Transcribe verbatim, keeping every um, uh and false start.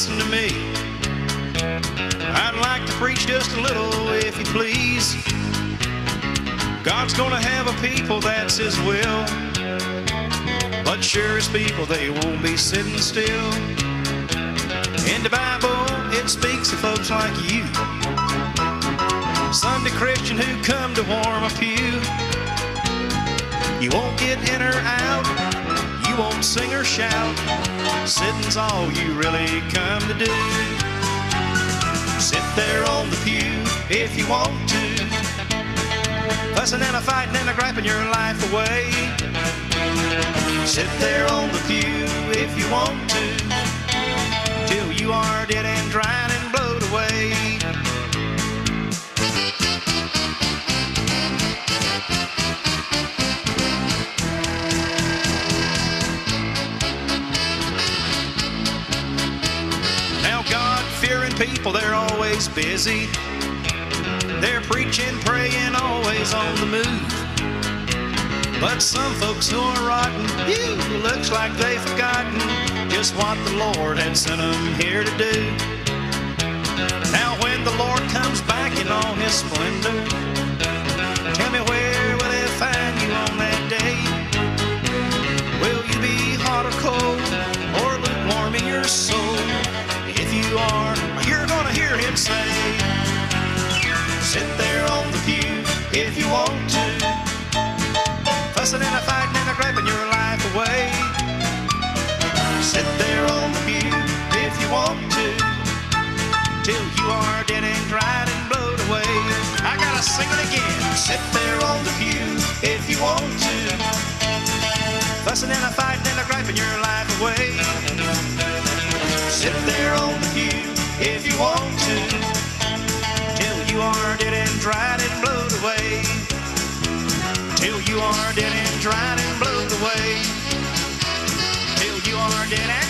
listen to me. I'd like to preach just a little, if you please. God's gonna have a people, that's His will. But sure as people, they won't be sitting still. In the Bible, it speaks of folks like you, Sunday Christian who come to warm a pew. You won't get in or out, you won't sing or shout. Sitting's all you really come to do. Sit there on the pew if you want to, fussing and a fighting and a griping your life away. Sit there on the pew if you want to, till you are dead and dried and blowed away. Now God-fearing people, they're always busy. They're preaching, praying, always on the move. But some folks who are rotten, ew, looks like they've forgotten just what the Lord had sent them here to do. Now when the Lord comes back in all His splendor, tell me, where will He find you on that day? Will you be hot or cold, or lukewarm in your soul? If you are, you're gonna hear Him say, sit there on the pew if you want to, fussing and a fighting and a griping your life away. Sit there on the pew if you want to, till you are dead and dried and blowed away. I gotta sing it again. Sit there on the pew if you want to, fussing and a fighting and a griping your life away. Sit there on the pew if you want to, till you are dead and dried and blowed away. Till you are dead and dried and blowed away. Till you are dead and